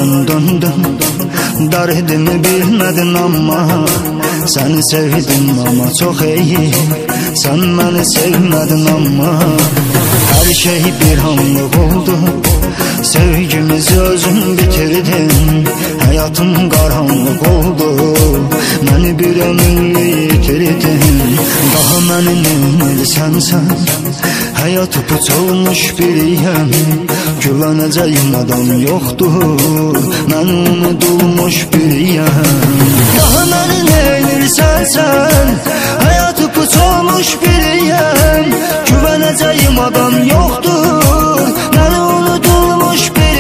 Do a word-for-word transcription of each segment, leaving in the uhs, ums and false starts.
döndün döndün. Derdimi bilmedin ama seni sevdim ama çok iyi. Sen beni sevmedin ama her şey bir anlık oldu. Sevgimizi özün bitirdin. Hayatım karanlık oldu. Beni bir ömür yitirdin. Daha beni neymirsen sen. Hayatı puç olmuş biriyim. Güveneceğim adam yoktur. Ben unutulmuş biriyim. Daha beni neymirsen sen. Hayatı puç olmuş biriyim. Güveneceğim adam yoktur. Ben unutulmuş biriyim.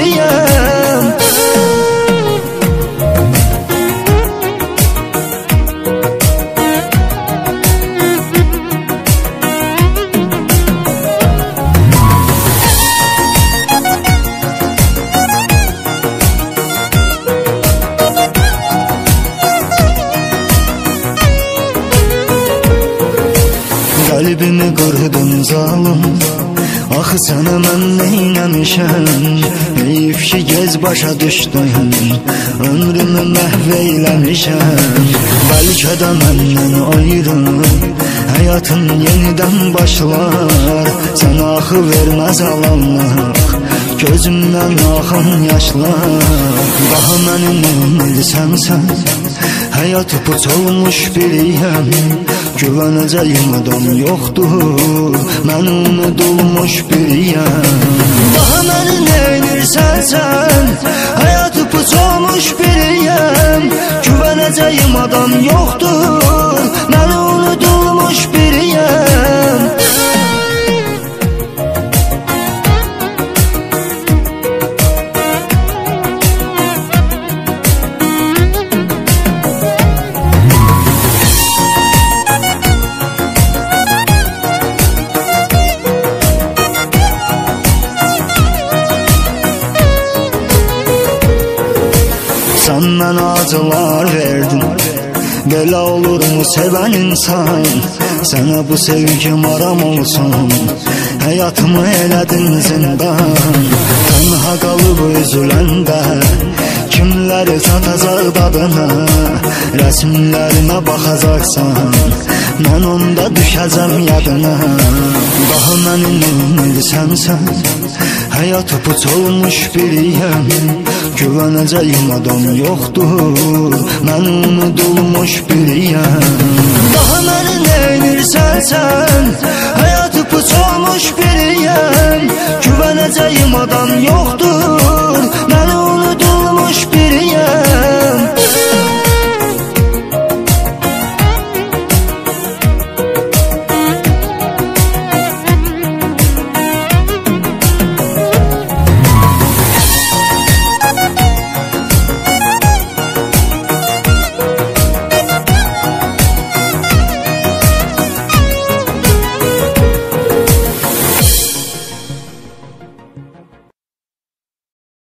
Kalbimi kırdın zalim. Axı sənə mən neyləmişəm. Heyif ki gez başa düşdün. Ömrümü məhv eyləmişəm. Bəlkə də məndən ayrı həyatın yenidən başlar. Sənə axı verməz alanlıq, gözümdən axan yaşlar. Daha məni neymirsən sən. Hayatı puç olmuş biriyim. Güveneceğim adam yoktur. Ben unutulmuş biriyim. Daha beni neymirsen sen. Hayatı puç olmuş biriyim. Güveneceğim adam yoktur. Ben unutulmuş biriyim. Sen bana acılar verdin. Belə olur mu seven insan? Sana bu sevgim aram olsun. Hayatımı elədin zindan. Tənha qalıb üzüləndə kimləri satacaq dadına. Rəsmlərimə baxacaqsan, mən onda düşəcəm yadına. Daha məni neymirsən sən. Hayatı puç olmuş biriyim. Güveneceğim adam yoktur. Ben unutulmuş biriyim. Daha beni neymirsen sen. Hayatı puç olmuş biriyim. Güveneceğim adam yoktur. Ben unutulmuş